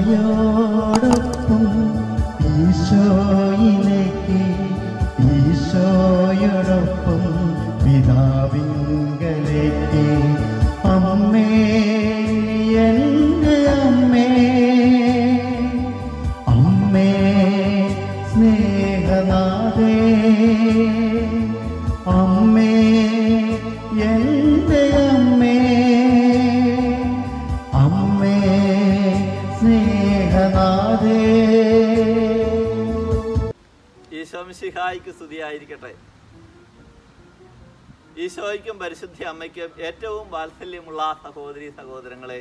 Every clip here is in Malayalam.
അമ്മയോടൊപ്പം ഈശോയിലേക്ക്, ഈശോയോടൊപ്പം പിതാവിങ്കലേക്ക്. അമ്മേ എൻ്റെ അമ്മേ, അമ്മേ സ്നേഹനാഥേ, അമ്മേ എൻ്റെ അമ്മേ, അമ്മേ സ്നേഹനാഥേ. ഈശോ മിശിഹായ്ക്ക് സ്തുതിയായിരിക്കട്ടെ. ഈശോയ്ക്കും പരിശുദ്ധ അമ്മയ്ക്കും ഏറ്റവും വാത്സല്യമുള്ള സഹോദരീ സഹോദരങ്ങളെ,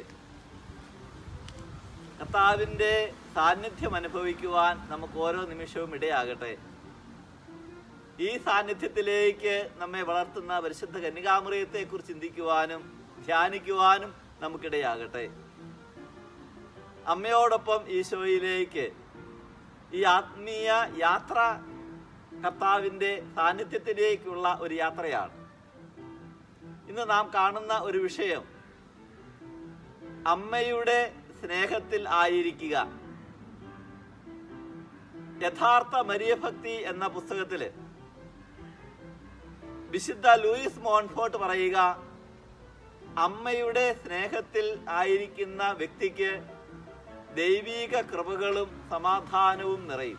കർത്താവിൻ്റെ സാന്നിധ്യം അനുഭവിക്കുവാൻ നമുക്ക് ഓരോ നിമിഷവും ഇടയാകട്ടെ. ഈ സാന്നിധ്യത്തിലേക്ക് നമ്മെ വളർത്തുന്ന പരിശുദ്ധ കന്യകാമറിയത്തെക്കുറിച്ച് ചിന്തിക്കുവാനും ധ്യാനിക്കുവാനും നമുക്കിടയാകട്ടെ. അമ്മയോടൊപ്പം ഈശോയിലേക്ക് ഈ ആത്മീയ യാത്ര കർത്താവിൻ്റെ സാന്നിധ്യത്തിലേക്കുള്ള ഒരു യാത്രയാണ്. ഇന്ന് നാം കാണുന്ന ഒരു വിഷയം അമ്മയുടെ സ്നേഹത്തിൽ ആയിരിക്കുക. യഥാർത്ഥ മരിയഭക്തി എന്ന പുസ്തകത്തില് വിശുദ്ധ ലൂയിസ് മോൺഫോർട്ട് പറയുക, അമ്മയുടെ സ്നേഹത്തിൽ ആയിരിക്കുന്ന വ്യക്തിക്ക് ദൈവീക കൃപകളും സമാധാനവും നിറയും.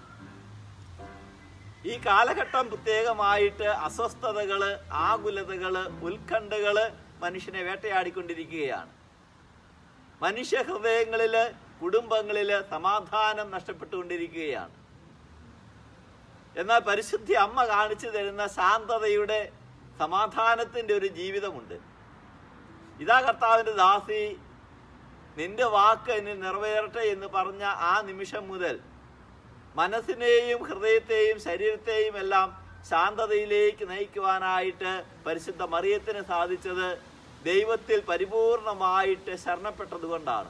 ഈ കാലഘട്ടം പ്രത്യേകമായിട്ട് അസ്വസ്ഥതകള്, ആകുലതകള്, ഉത്കണ്ഠകള് മനുഷ്യനെ വേട്ടയാടിക്കൊണ്ടിരിക്കുകയാണ്. മനുഷ്യ ഹൃദയങ്ങളില്, കുടുംബങ്ങളില് സമാധാനം നഷ്ടപ്പെട്ടുകൊണ്ടിരിക്കുകയാണ്. എന്നാൽ പരിശുദ്ധി അമ്മ കാണിച്ചു തരുന്ന ശാന്തതയുടെ, സമാധാനത്തിന്റെ ഒരു ജീവിതമുണ്ട്. ഇതാ കർത്താവിന്റെ ദാസി, നിന്റെ വാക്ക് എന്നിൽ നിറവേറട്ടെ എന്ന് പറഞ്ഞ ആ നിമിഷം മുതൽ മനസ്സിനെയും ഹൃദയത്തെയും ശരീരത്തെയും എല്ലാം ശാന്തതയിലേക്ക് നയിക്കുവാനായിട്ട് പരിശുദ്ധ മറിയത്തിന് സാധിച്ചത് ദൈവത്തിൽ പരിപൂർണമായിട്ട് ശരണപ്പെട്ടതുകൊണ്ടാണ്.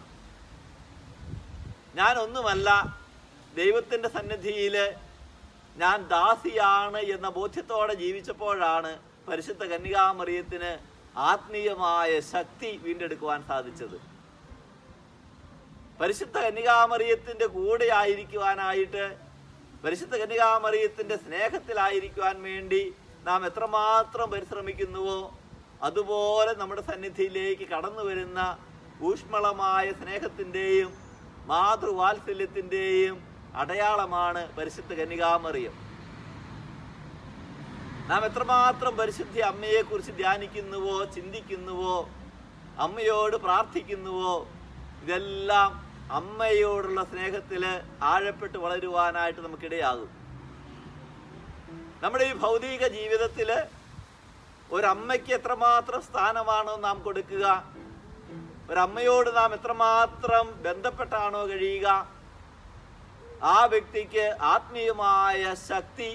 ഞാൻ ഒന്നുമല്ല, ദൈവത്തിൻ്റെ സന്നിധിയിൽ ഞാൻ ദാസിയാണ് എന്ന ബോധ്യത്തോടെ ജീവിച്ചപ്പോഴാണ് പരിശുദ്ധ കന്യകാമറിയത്തിന് ആത്മീയമായ ശക്തി വീണ്ടെടുക്കുവാൻ സാധിച്ചത്. പരിശുദ്ധ കന്യകാമറിയത്തിന്റെ കൂടെ ആയിരിക്കുവാനായിട്ട്, പരിശുദ്ധ കന്യകാമറിയത്തിന്റെ സ്നേഹത്തിലായിരിക്കുവാൻ വേണ്ടി നാം എത്രമാത്രം പരിശ്രമിക്കുന്നുവോ അതുപോലെ നമ്മുടെ സന്നിധിയിലേക്ക് കടന്നു വരുന്ന ഊഷ്മളമായ സ്നേഹത്തിൻ്റെയും മാതൃവാത്സല്യത്തിൻ്റെയും അടയാളമാണ് പരിശുദ്ധ കന്യകാമറിയം. നാം എത്രമാത്രം പരിശുദ്ധ അമ്മയെക്കുറിച്ച് ധ്യാനിക്കുന്നുവോ, ചിന്തിക്കുന്നുവോ, അമ്മയോട് പ്രാർത്ഥിക്കുന്നുവോ, ഇതെല്ലാം അമ്മയോടുള്ള സ്നേഹത്തില് ആഴപ്പെട്ട് വളരുവാനായിട്ട് നമുക്കിടയാകും. നമ്മുടെ ഈ ഭൗതിക ജീവിതത്തില് ഒരമ്മയ്ക്ക് എത്രമാത്രം സ്ഥാനമാണോ നാം കൊടുക്കുക, ഒരമ്മയോട് നാം എത്രമാത്രം ബന്ധപ്പെട്ടാണോ കഴിയുക, ആ വ്യക്തിക്ക് ആത്മീയമായ ശക്തി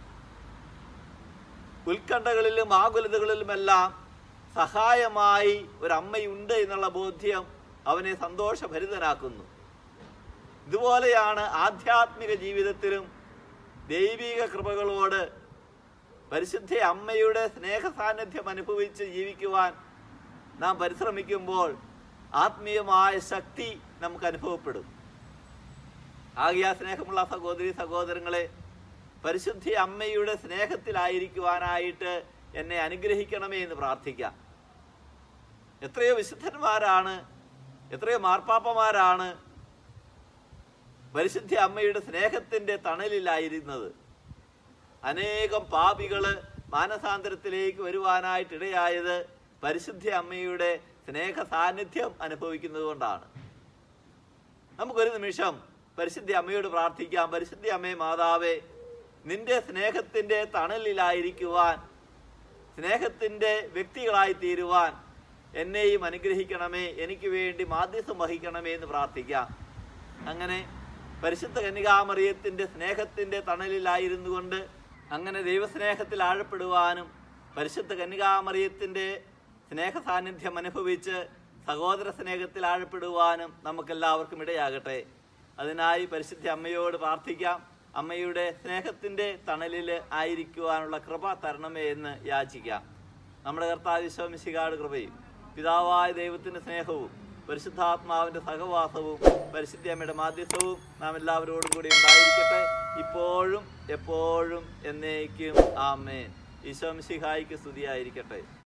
ഉത്കണ്ഠകളിലും ആകുലതകളിലുമെല്ലാം സഹായമായി ഒരമ്മയുണ്ട് എന്നുള്ള ബോധ്യം അവനെ സന്തോഷഭരിതനാക്കുന്നു. ഇതുപോലെയാണ് ആധ്യാത്മിക ജീവിതത്തിലും ദൈവിക കൃപകളോട് പരിശുദ്ധ അമ്മയുടെ സ്നേഹ സാന്നിധ്യം അനുഭവിച്ച് ജീവിക്കുവാൻ നാം പരിശ്രമിക്കുമ്പോൾ ആത്മീയമായ ശക്തി നമുക്ക് അനുഭവപ്പെടും. ആകയാ സ്നേഹമുള്ള സഹോദരി സഹോദരങ്ങളെ, പരിശുദ്ധ അമ്മയുടെ സ്നേഹത്തിലായിരിക്കുവാനായിട്ട് എന്നെ അനുഗ്രഹിക്കണമേ എന്ന് പ്രാർത്ഥിക്കാം. എത്രയോ വിശുദ്ധന്മാരാണ്, എത്രയോ മാർപ്പാപ്പമാരാണ് പരിശുദ്ധ അമ്മയുടെ സ്നേഹത്തിന്റെ തണലിലായിരുന്നത്. അനേകം പാപികള് മാനസാന്തരത്തിലേക്ക് വരുവാനായിട്ടിടയായത് പരിശുദ്ധ അമ്മയുടെ സ്നേഹ സാന്നിധ്യം അനുഭവിക്കുന്നത് കൊണ്ടാണ്. നമുക്കൊരു നിമിഷം പരിശുദ്ധ അമ്മയോട് പ്രാർത്ഥിക്കാം. പരിശുദ്ധ അമ്മേ മാതാവേ, നിന്റെ സ്നേഹത്തിന്റെ തണലിലായിരിക്കുവാൻ, സ്നേഹത്തിന്റെ വ്യക്തികളായി തീരുവാൻ എന്നെയും അനുഗ്രഹിക്കണമേ, എനിക്ക് വേണ്ടി മാധ്യസ്ഥം വഹിക്കണമേ എന്ന് പ്രാർത്ഥിക്കാം. അങ്ങനെ പരിശുദ്ധ കന്യകാമറിയത്തിന്റെ സ്നേഹത്തിന്റെ തണലിലായിരുന്നു കൊണ്ട് അങ്ങനെ ദൈവസ്നേഹത്തിൽ ആഴപ്പെടുവാനും പരിശുദ്ധ കന്യകാമറിയത്തിന്റെ സ്നേഹ സാന്നിധ്യം അനുഭവിച്ച് സഹോദര സ്നേഹത്തിൽ ആഴപ്പെടുവാനും നമുക്കെല്ലാവർക്കും ഇടയാകട്ടെ. അതിനായി പരിശുദ്ധ അമ്മയോട് പ്രാർത്ഥിക്കാം. അമ്മയുടെ സ്നേഹത്തിന്റെ തണലിൽ ആയിരിക്കുവാനുള്ള കൃപ തരണമേ എന്ന് യാചിക്കാം. നമ്മുടെ കർത്താവ് ഈശോ മിശിഹായുടെ കൃപയും പിതാവായ ദൈവത്തിന്റെ സ്നേഹവും പരിശുദ്ധാത്മാവിൻ്റെ സഹവാസവും പരിശുദ്ധ അമ്മയുടെ മാധ്യസ്ഥവും നാം എല്ലാവരോടും കൂടി ഉണ്ടായിരിക്കട്ടെ, ഇപ്പോഴും എപ്പോഴും എന്നേക്കും. ആമേൻ. ഈശോ മിശിഹായിക്ക് സ്തുതിയായിരിക്കട്ടെ.